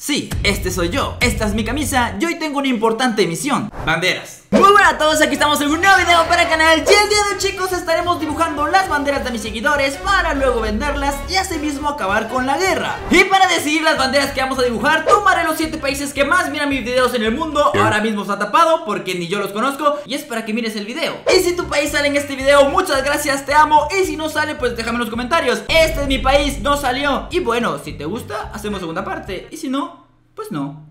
Sí, este soy yo, esta es mi camisa y hoy tengo una importante misión: banderas. Muy buenas a todos, aquí estamos en un nuevo video para el canal. Y el día de hoy, chicos, estaremos dibujando las banderas de mis seguidores para luego venderlas y asimismo acabar con la guerra. Y para decidir las banderas que vamos a dibujar, tomaré los 7 países que más miran mis videos en el mundo. Ahora mismo está tapado porque ni yo los conozco y es para que mires el video. Y si tu país sale en este video, muchas gracias, te amo. Y si no sale, pues déjame en los comentarios: este es mi país, no salió. Y bueno, si te gusta, hacemos segunda parte. Y si no, pues no.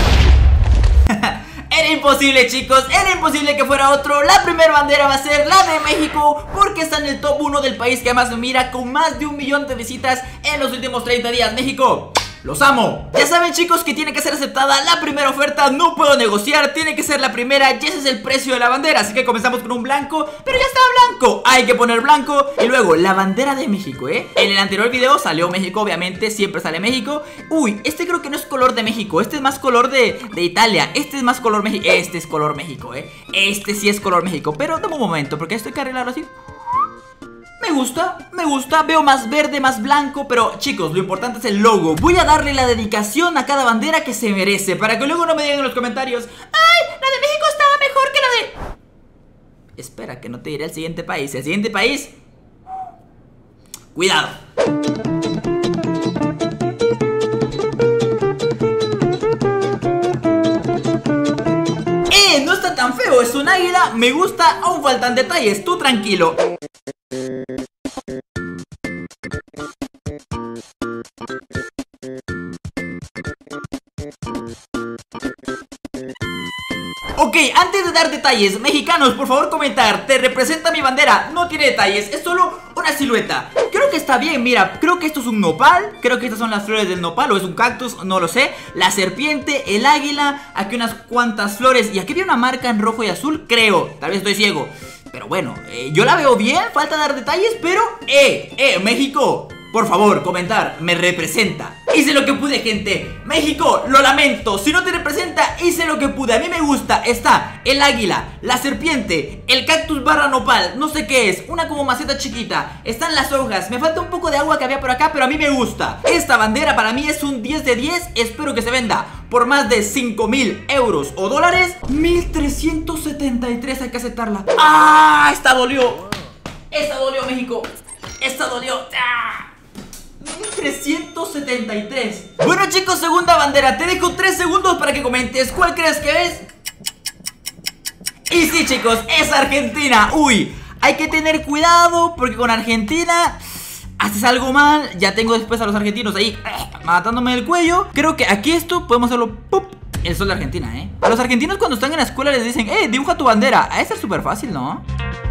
Era imposible, chicos, era imposible que fuera otro. La primera bandera va a ser la de México, porque está en el top 1 del país que más me mira, con más de 1 millón de visitas en los últimos 30 días. México, los amo. Ya saben, chicos, que tiene que ser aceptada la primera oferta. No puedo negociar, tiene que ser la primera y ese es el precio de la bandera. Así que comenzamos con un blanco, pero ya estaba blanco, hay que poner blanco. Y luego la bandera de México, En el anterior video salió México, obviamente, siempre sale México. Uy, este creo que no es color de México, este es más color de Italia. Este es más color México, este es color México, Este sí es color México, pero dame un momento, porque esto hay que arreglarlo así. Me gusta, veo más verde, más blanco. Pero chicos, lo importante es el logo. Voy a darle la dedicación a cada bandera que se merece, para que luego no me digan en los comentarios: ¡ay, la de México estaba mejor que la de...! Espera, que no te diré el siguiente país. El siguiente país... cuidado. No está tan feo, es un águila, me gusta, aún faltan detalles, tú tranquilo. Ok, antes de dar detalles, mexicanos, por favor comentar: ¿te representa mi bandera? No tiene detalles, es solo una silueta. Creo que está bien, mira, creo que esto es un nopal. Creo que estas son las flores del nopal, o es un cactus, no lo sé. La serpiente, el águila, aquí unas cuantas flores. Y aquí había una marca en rojo y azul, creo, tal vez estoy ciego. Pero bueno, yo la veo bien, falta dar detalles, pero México, por favor, comentar, me representa. Hice lo que pude, gente. México, lo lamento, si no te representa, hice lo que pude. A mí me gusta, está el águila, la serpiente, el cactus barra nopal, no sé qué es, una como maceta chiquita, están las hojas, me falta un poco de agua que había por acá, pero a mí me gusta. Esta bandera para mí es un 10 de 10, espero que se venda por más de 5.000 euros o dólares. 1.373, hay que aceptarla. ¡Ah! Esta dolió, México, esta dolió. ¡Ah! 1373. Bueno, chicos, segunda bandera. Te dejo 3 segundos para que comentes cuál crees que es. Y sí, chicos, es Argentina. Uy, hay que tener cuidado, porque con Argentina haces algo mal. Ya tengo después a los argentinos ahí matándome el cuello. Creo que aquí esto podemos hacerlo ¡pup! El sol de Argentina, A los argentinos cuando están en la escuela les dicen: dibuja tu bandera. A ser súper fácil, ¿no?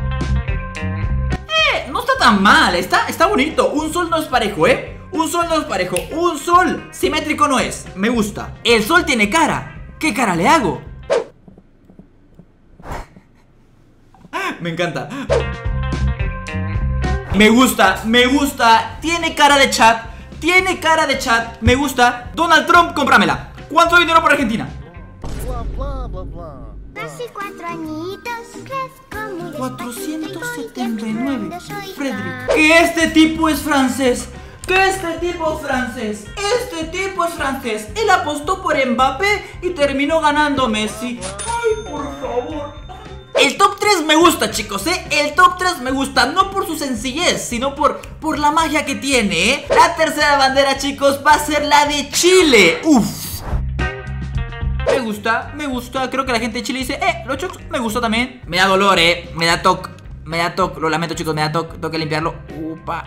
No está tan mal, está bonito. Un sol no es parejo, Un sol no es parejo, un sol simétrico no es. Me gusta. El sol tiene cara. ¿Qué cara le hago? Me encanta. Me gusta. Tiene cara de chat. Me gusta. Donald Trump, cómpramela. ¿Cuánto dinero por Argentina? Hace 4 añitos, 479. Frederick. Que este tipo es francés. Él apostó por Mbappé y terminó ganando Messi. Ay, por favor. El top 3 me gusta, chicos, El top 3 me gusta, no por su sencillez, sino por la magia que tiene, La tercera bandera, chicos, va a ser la de Chile. Uf. Me gusta, creo que la gente de Chile dice: los chocos, me gusta también. Me da dolor, me da toc, lo lamento, chicos, me da toc, tengo que limpiarlo. Upa.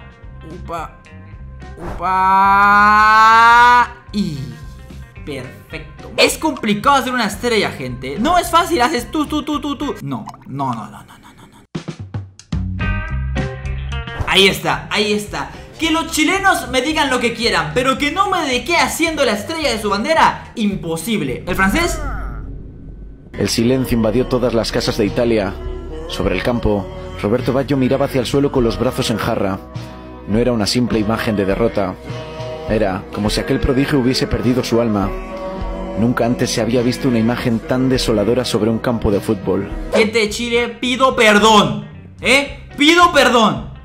Y perfecto. Es complicado hacer una estrella, gente. No es fácil, haces tú. No. Ahí está. Que los chilenos me digan lo que quieran, pero que no me dedique haciendo la estrella de su bandera, imposible. ¿El francés? El silencio invadió todas las casas de Italia. Sobre el campo, Roberto Baggio miraba hacia el suelo con los brazos en jarra. No era una simple imagen de derrota. Era como si aquel prodigio hubiese perdido su alma. Nunca antes se había visto una imagen tan desoladora sobre un campo de fútbol. Gente de Chile, pido perdón. Pido perdón.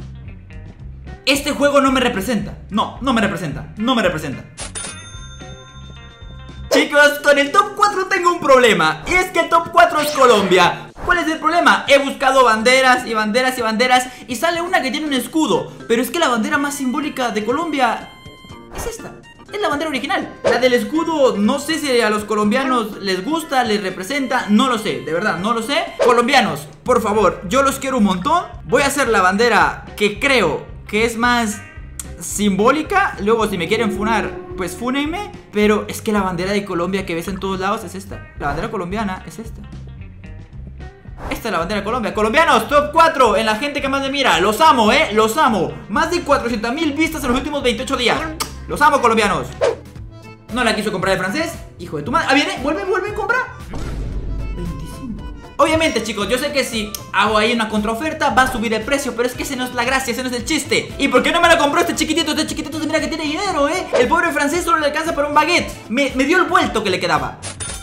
Este juego no me representa. No me representa. chicos, con el top 4 tengo un problema. Y es que el top 4 es Colombia. ¿Cuál es el problema? He buscado banderas y banderas y banderas y sale una que tiene un escudo. Pero es que la bandera más simbólica de Colombia es esta. Es la bandera original. La del escudo, no sé si a los colombianos les gusta, les representa. No lo sé, de verdad, no lo sé. Colombianos, por favor, yo los quiero un montón. Voy a hacer la bandera que creo que es más simbólica. Luego si me quieren funar, pues fúnenme. Pero es que la bandera de Colombia que ves en todos lados es esta. La bandera colombiana es esta. Esta es la bandera de Colombia. Colombianos, top 4 en la gente que más me mira. Los amo, los amo. Más de 400.000 vistas en los últimos 28 días. Los amo, colombianos. No la quiso comprar el francés. Hijo de tu madre. Ah, viene, vuelve a comprar. 25. Obviamente, chicos, yo sé que si hago ahí una contraoferta va a subir el precio, pero es que ese no es la gracia, ese no es el chiste. ¿Y por qué no me la compró este chiquitito? Este chiquitito, mira que tiene dinero, El pobre francés solo le alcanza para un baguette. Me dio el vuelto que le quedaba.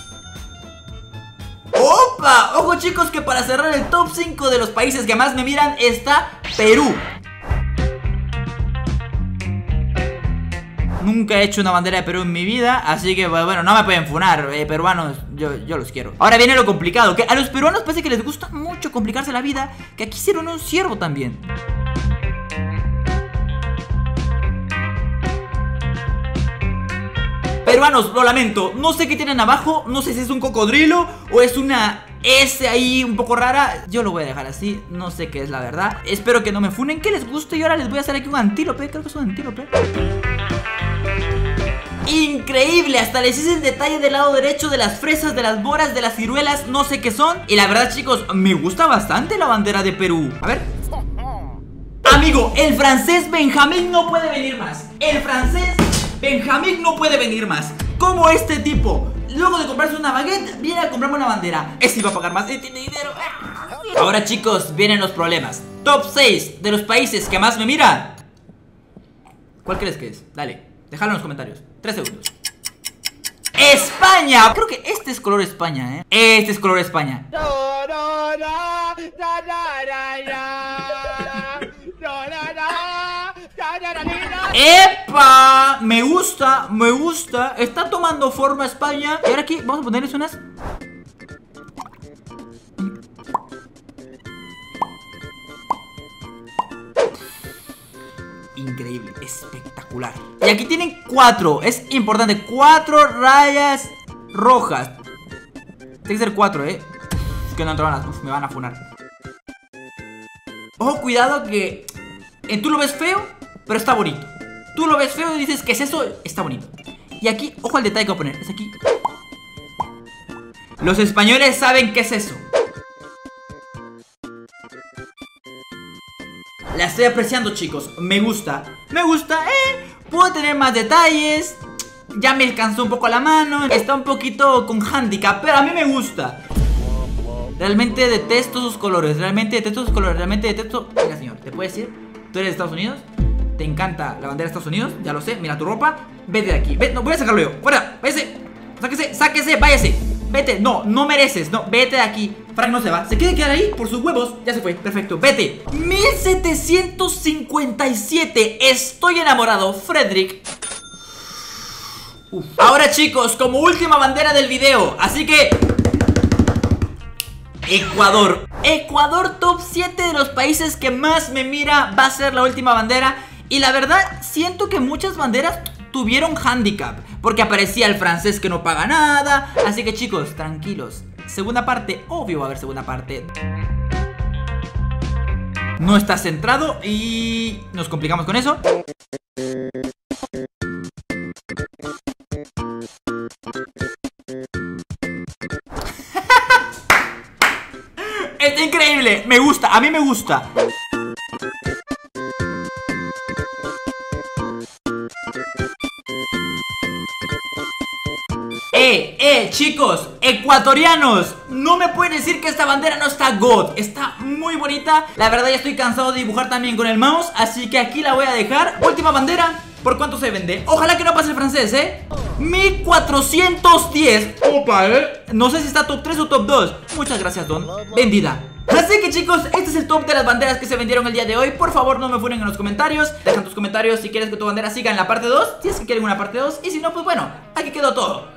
¡Opa! Ojo, chicos, que para cerrar el top 5 de los países que más me miran está Perú. Nunca he hecho una bandera de Perú en mi vida, así que bueno, no me pueden funar, peruanos, yo los quiero. Ahora viene lo complicado, que a los peruanos parece que les gusta mucho complicarse la vida, que aquí hicieron un ciervo también. Peruanos, lo lamento, no sé qué tienen abajo, no sé si es un cocodrilo o es una S ahí un poco rara. Yo lo voy a dejar así, no sé qué es la verdad. Espero que no me funen, que les guste y ahora les voy a hacer aquí un antílope, creo que es un antílope. Increíble, hasta les hice el detalle del lado derecho de las fresas, de las moras, de las ciruelas, no sé qué son. Y la verdad, chicos, me gusta bastante la bandera de Perú. A ver. Amigo, el francés Benjamín no puede venir más. El francés Benjamín no puede venir más. Como este tipo, luego de comprarse una baguette, viene a comprarme una bandera. Ese iba a pagar más, tiene dinero. Ahora, chicos, vienen los problemas. Top 6 de los países que más me miran. ¿Cuál crees que es? Dale, déjalo en los comentarios. 3 segundos. ¡España! Creo que este es color España, Este es color España. ¡Epa! Me gusta, me gusta. Está tomando forma España. Y ahora aquí vamos a ponerles unas. Increíble, espectacular. Y aquí tienen 4, es importante, 4 rayas rojas. Tiene que ser 4, Es que no entraron las, me van a funar. Ojo, cuidado que tú lo ves feo, pero está bonito. Tú lo ves feo y dices, ¿qué es eso? Está bonito. Y aquí, ojo al detalle que voy a poner, es aquí. Los españoles saben qué es eso. La estoy apreciando, chicos, me gusta. Me gusta, puedo tener más detalles. Ya me cansó un poco la mano. Está un poquito con handicap, pero a mí me gusta. Realmente detesto sus colores. Realmente detesto sus colores. Realmente detesto. Venga, señor, ¿te puedes ir? ¿Tú eres de Estados Unidos? ¿Te encanta la bandera de Estados Unidos? Ya lo sé, mira tu ropa. Vete de aquí, no, voy a sacarlo yo. Fuera, váyase. Sáquese, váyase. Vete, no mereces, no, vete de aquí. Frank no se va, se quiere quedar ahí por sus huevos. Ya se fue, perfecto, vete. 1757, estoy enamorado, Frederick. Ahora, chicos, como última bandera del video, así que Ecuador. Ecuador, top 7 de los países que más me mira. Va a ser la última bandera. Y la verdad, siento que muchas banderas tuvieron handicap, porque aparecía el francés que no paga nada. Así que, chicos, tranquilos. Segunda parte, obvio va a haber segunda parte. No está centrado y nos complicamos con eso. Está increíble, me gusta, a mí me gusta. Chicos, ecuatorianos, no me pueden decir que esta bandera no está God. Está muy bonita. La verdad ya estoy cansado de dibujar también con el mouse, así que aquí la voy a dejar. Última bandera. ¿Por cuánto se vende? Ojalá que no pase el francés, 1410. Opa, no sé si está top 3 o top 2. Muchas gracias, Don. Vendida. Así que, chicos, este es el top de las banderas que se vendieron el día de hoy. Por favor, no me funen en los comentarios. Dejan tus comentarios si quieres que tu bandera siga en la parte 2, si es que quieren una parte 2. Y si no, pues bueno, aquí quedó todo.